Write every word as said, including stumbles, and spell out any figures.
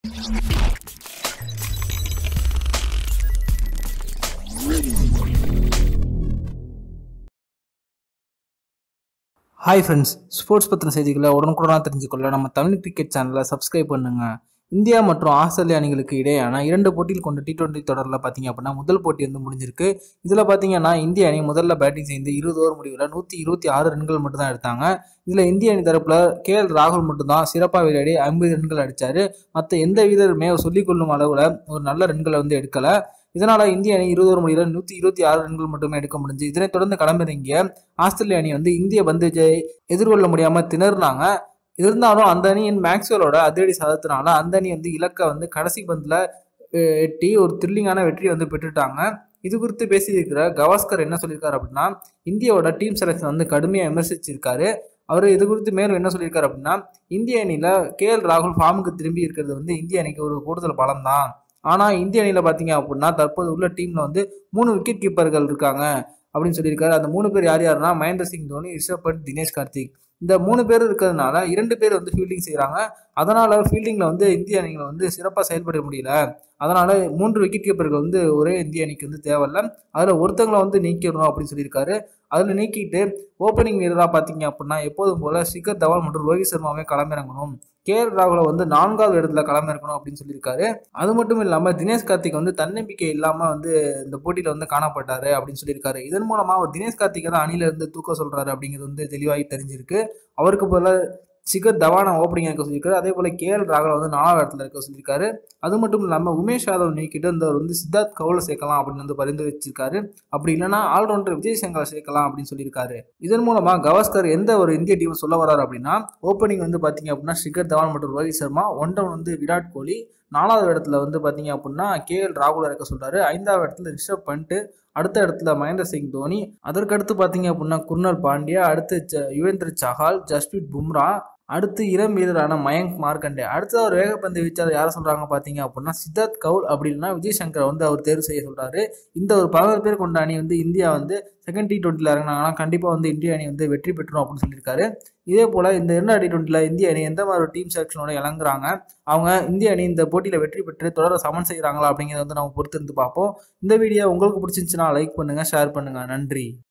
Hi friends, sports பற்றின செய்திகளை உடனுக்குடனாக தெரிஞ்சுக்கொள்ள நம்ம தமிழ் கிரிக்கெட் சேனலை சப்ஸ்கிரைப் பண்ணுங்க. இந்தியா மற்றும் ஆஸ்திரேலியா அணிகளுக்கு இடையேயான இரண்டு போட்டியில் கொண்ட டி டுவெண்ட்டி தொடரில் பார்த்தீங்க அப்படின்னா முதல் போட்டி வந்து முடிஞ்சிருக்கு. இதில் பார்த்தீங்கன்னா இந்திய அணி முதல்ல பேட்டிங் செய்து இருபது ஓவர் முடிவில் நூற்றி இருபத்தி ஆறு ரன்கள் மட்டும் தான் எடுத்தாங்க. இதில் இந்திய அணி தரப்பில் கே எல் ராகுல் மட்டும்தான் சிறப்பாக விளையாடி ஐம்பது ரன்கள் அடித்தார். மற்ற எந்த வீரருமே சொல்லிக்கொள்ளும் அளவில் ஒரு நல்ல ரன்களை வந்து எடுக்கலை. இதனால இந்திய அணி இருபது ஓவர் முடிவில் நூற்றி இருபத்தி ஆறு ரன்கள் மட்டுமே எடுக்க முடிஞ்சு. இதனைத் தொடர்ந்து களமிறங்கிய ஆஸ்திரேலிய அணி வந்து இந்திய பந்துஜை எதிர்கொள்ள முடியாம திணறினாங்க. இருந்தாலும் அந்த அணியின் மேக்ஸ்வெலோட அதிரடி சாதத்தினால அந்த அணி வந்து இலக்கை வந்து கடைசி பந்துல எட்டி ஒரு த்ரில்லிங்கான வெற்றியை வந்து பெற்றுட்டாங்க. இது குறித்து பேசியிருக்கிற கவாஸ்கர் என்ன சொல்லியிருக்காரு அப்படின்னா, இந்தியாவோட டீம் செலக்ஷன் வந்து கடுமையாக விமர்சிச்சிருக்காரு. அவர் இது குறித்து மேலும் என்ன சொல்லியிருக்காரு அப்படின்னா, இந்திய அணியில கே எல் ராகுல் ஃபார்முக்கு திரும்பி இருக்கிறது வந்து இந்திய அணிக்கு ஒரு கூடுதல் பலம் தான். ஆனால் இந்திய அணியில் பார்த்தீங்க அப்படின்னா தற்போது உள்ள டீமில் வந்து மூணு விக்கெட் கீப்பர்கள் இருக்காங்க அப்படின்னு சொல்லியிருக்காரு. அந்த மூணு பேர் யார் யாருன்னா மகேந்திர சிங் தோனி, ரிஷப் பண்ட், தினேஷ் கார்த்திக். இந்த மூணு பேர் இருக்கிறதுனால இரண்டு பேர் வந்து ஃபீல்டிங் செய்கிறாங்க. அதனால் ஃபீல்டிங்கில் வந்து இந்திய அணிகளை வந்து சிறப்பாக செயல்பட முடியல. அதனால் மூன்று விக்கெட் கீப்பர்கள் வந்து ஒரே இந்திய அணிக்கு வந்து தேவையில்லை. அதில் ஒருத்தங்களை வந்து நீக்கிடணும் அப்படின்னு சொல்லியிருக்காரு. அதில் நீக்கிட்டு ஓப்பனிங் வீரராக பார்த்தீங்க அப்படின்னா எப்போதும் போல் ஷிகர் தவான் மற்றும் ரோஹித் சர்மாவே களமிறங்கணும். கே எல் ராகுலை வந்து நான்காவது இடத்துல களமிறக்கணும் அப்படின்னு சொல்லியிருக்காரு. அது மட்டும் இல்லாமல் தினேஷ் கார்த்திக் வந்து தன்னம்பிக்கை இல்லாமல் வந்து இந்த போட்டியில் வந்து காணப்பட்டாரு அப்படின்னு சொல்லியிருக்காரு. இதன் மூலமாக அவர் தினேஷ் கார்த்திகை தான் அணியிலிருந்து தூக்க சொல்கிறாரு அப்படிங்கிறது வந்து தெளிவாகி தெரிஞ்சிருக்கு. அவருக்கு போல ஷிகர் தவானை ஓப்பனிங் இருக்க சொல்லியிருக்காரு. அதே போல் கே எல் ராகுலை வந்து நாலாவது இடத்துல இருக்க சொல்லியிருக்காரு. அது மட்டும் இல்லாமல் உமேஷ் யாதவ் நீக்கிட்டு இந்த வந்து சித்தார்த் கவுலை சேர்க்கலாம் அப்படின்னு வந்து பரிந்துரைச்சிருக்காரு. அப்படி இல்லைன்னா ஆல்ரவுண்டர் விஜய் சங்கரை சேர்க்கலாம் அப்படின்னு சொல்லியிருக்காரு. இதன் மூலமாக கவாஸ்கர் எந்த ஒரு இந்திய டீம் சொல்ல வர்றாரு அப்படின்னா, ஓப்பனிங் வந்து பார்த்தீங்க அப்படின்னா ஷிகர் தவான் மற்றும் ரோஹித் சர்மா, ஒன் டவுன் வந்து விராட் கோலி, நாலாவது இடத்துல வந்து பார்த்தீங்க அப்படின்னா கே எல் ராகுல் இருக்க சொல்றாரு. ஐந்தாவது இடத்துல ரிஷப் பண்ட், அடுத்த இடத்துல மகேந்திர சிங் தோனி, அதற்கடுத்து பார்த்தீங்க அப்படின்னா குர்னல் பாண்டியா, அடுத்து யுவேந்திர சஹால், ஜஸ்பிரீத் பும்ரா, அடுத்து இளம் வீரரான மயங்க் மார்க்கண்டே, அடுத்த ஒரு வேகப்பந்து வீச்சாளர் யாரை சொல்றாங்க பார்த்தீங்க அப்படின்னா சித்தார்த் கவுல், அப்படி இல்லைன்னா விஜய் சங்கரை வந்து அவர் தேர்வு செய்ய சொல்றாரு. இந்த ஒரு பதினோரு பேர் கொண்ட அணி வந்து இந்தியா வந்து செகண்ட் டி டுவெண்ட்டியில் இறங்கினாங்கன்னா கண்டிப்பாக வந்து இந்திய அணி வந்து வெற்றி பெற்றணும் அப்படின்னு சொல்லியிருக்காரு. இதே போல் இந்த இரண்டாவது டி டுவெண்ட்டியில் இந்திய அணி எந்த மாதிரி ஒரு டீம் செலக்ஷனோட இறங்குறாங்க, அவங்க இந்திய அணி இந்த போட்டியில் வெற்றி பெற்று தொடர சமன் செய்கிறாங்களா அப்படிங்கிறத வந்து நம்ம பொறுத்திருந்து பார்ப்போம். இந்த வீடியோ உங்களுக்கு பிடிச்சிருந்துச்சுன்னா லைக் பண்ணுங்கள், ஷேர் பண்ணுங்கள். நன்றி.